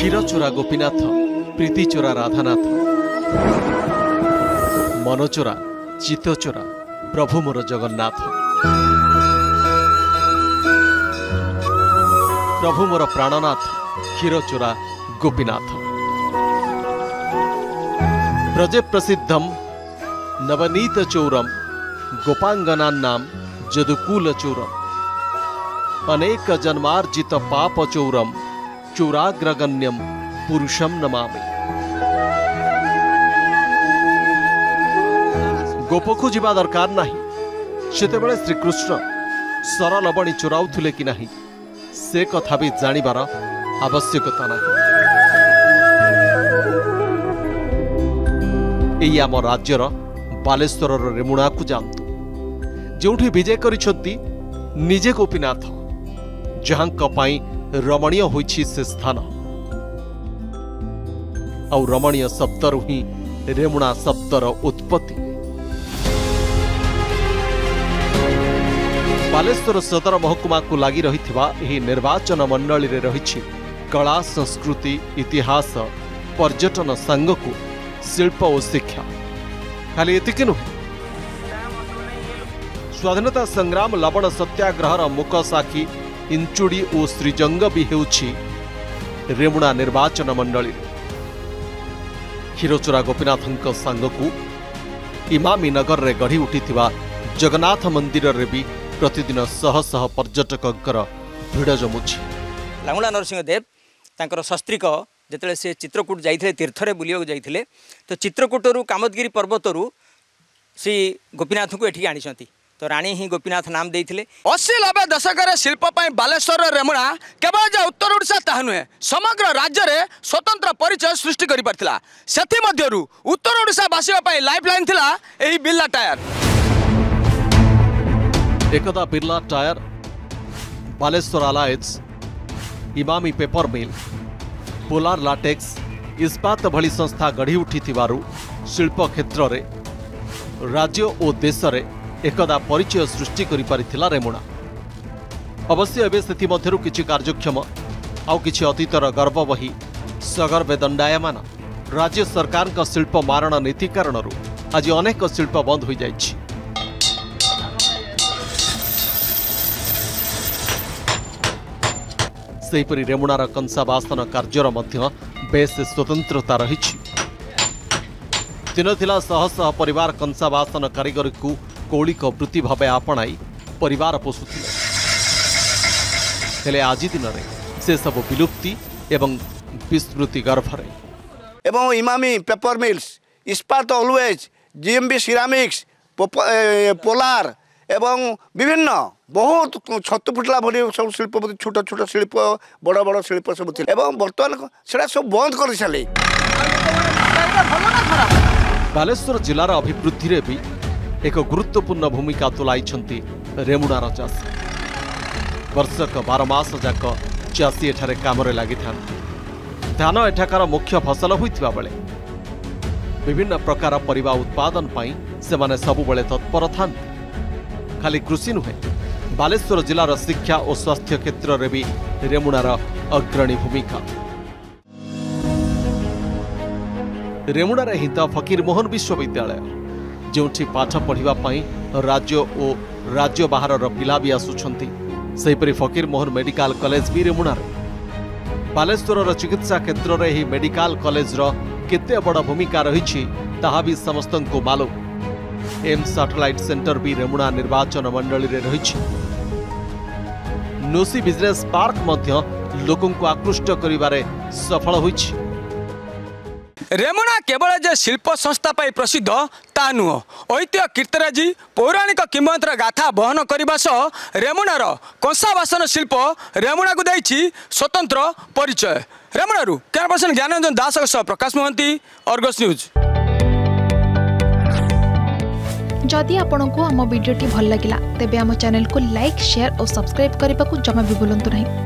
क्षीरचोरा गोपीनाथ, प्रीतिचोरा राधानाथ, मनोचोरा चित्तचोरा प्रभु मोर जगन्नाथ। प्रभु मोर प्राणनाथ, क्षीरचोरा गोपीनाथ। ब्रजे प्रसिद्धम नवनीत चौरम गोपांगनानां जदुकूल चौरम। अनेक जन्मार्जित पाप चौरम चौराग्रगण्यम पुरुषम नमामि। गोपकु जीवा दरकार नहीं, सेतेबेले श्रीकृष्ण सरलबणी चोराउथुले कि नहीं से कथा भी जानिबार आवश्यकता नहीं। एई आम राज्यर बालेश्वर रेमुणा को जानतु, जोठी विजय करिछंती निजे गोपीनाथ, जहांक पाई रमणीय होइछि से स्थान। और रमणीय शब्दरु ही रेमुणा शब्दर उत्पत्ति। बालेश्वर सदर महकुमा को लगी रहिथिबा एही निर्वाचन मंडली रे रहिछि कला, संस्कृति, इतिहास, पर्यटन सांगकु शिल्प और शिक्षा। खाली एतिके नुहे, स्वाधीनता संग्राम लवण सत्याग्रहर मुक साखी इंचुड़ी और श्रीजंग भी हेउछि रेमुणा निर्वाचन मंडली। क्षीरचोरा गोपीनाथंक सांगकु इमामी नगर रे गढ़ी उठिथिबा जगन्नाथ मंदिर रे भी प्रतिदिन शह शह पर्यटकंकर भिड़ जमुछि। लांगुला नरसिंहदेव तांकर शस्त्रिक जेतेले से चित्रकूट जाइथिले, तीर्थरे बुलियो जाइथिले, तो चित्रकूटरू कामदगिरी पर्वतरू श्री गोपीनाथ को एठी आनिसंती। तो राणी ही गोपीनाथ नाम देइथिले। 80-90 दशक शिल्प बालेश्वर रेमुणा केवल जे उत्तर ओडिशा ताहा नुहे, समग्र राज्य रे स्वतंत्र परिचय सृष्टि करि परथिला। सेथि मध्यरु उत्तर ओडिशा बासिबा पई लाइफलाइन थिला एही बिरला टायर। एकदा Birla tyre, Baleshwar alliance, Emami paper mill, Polar latex, Ispat भली संस्था गढ़ी उठिथिबारु शिल्प क्षेत्र रे राज्य और देश रे एकदा परिचय सृष्टि करि पारिथिला रेमुणा। अवश्य एबे सेथि मध्यरु किछि कार्यक्षम आउ किछि अतीतर गर्व बही सगर्वे दंडायमान। राज्य सरकार का शिल्प मारण नीति कारणरू आज अनेक शिल्प बंद हो जाइछि। सेहीपरि रेमुणार कंसाबासन कार्यर मध्य बेस स्वतंत्रता रहिछि। दिन थिला शह शह परिवार कंसाबासन कारीगरी को कौलिक वृत्ति भावे आपणाई परिवार पोषुथिले। हेले आज दिन में से सब विलुप्ति एवं विस्मृति गर्भरे। एवं Emami paper mills, Ispat alloys, GMB ceramics, Polar एवं विभिन्न बहुत छतु फुटला भली सब शिल्प, छोट छोट शिल्प, बड़ बड़ शिल्प सब थे। एवं बर्तमान सेटा सब बंद कर सारे। बालेश्वर जिलार अभिवृद्धि रे भी एक गुरुत्वपूर्ण भूमिका तुलाइछंती रेमुणार चाषी। वर्षक 12 मास जाक चाषी एठारे कामरे लागि थांती। धान एठाकार मुख्य फसल होइथिबा बेले विभिन्न प्रकार परिबा उत्पादन पाई सेमाने सबु बेले तत्पर थांती। खाली कृषि नुहे, बालेश्वर जिलार शिक्षा और स्वास्थ्य क्षेत्र रे भी रेमुणार अग्रणी भूमिका। रेमुणार हित फकीर मोहन विश्वविद्यालय, जोठी पाठ पढ़िबा पई राज्य और राज्य बाहर पिला भी आसुछंती। सेहीपरि फकीर मोहन मेडिकल कॉलेज भी रेमुणार। बालेश्वर चिकित्सा क्षेत्र रे ही मेडिकल कॉलेज रो केते बड़ भूमिका रहिछि ताहा भी समस्तंको मालूम। एम्स सैटेलाइट सेंटर भी रेमुणा निर्वाचन मंडली रे रहिछि। नोसी बिजनेस पार्क मध्य लोकन को आकृष्ट करिबारे सफल होइछि। रेमुणा केवल जे शिल्प संस्था पाई प्रसिद्ध ता नुह, ऐतिह्य कीर्तराजी पौराणिक किंवदंतीर गाथा बहन करने सह रेमुणार कंसाबासन शिल्प रेमुणा को देइछि स्वतंत्र परिचय। रेमुणारू कैमरा ज्ञानरंजन दास सह प्रकाश महंती, अर्गस न्यूज। जदि आपंक आम भिडी भल लगा तेब आम चैनल को लाइक, शेयर और सब्सक्राइब करने को जमा भी भूलु नहीं।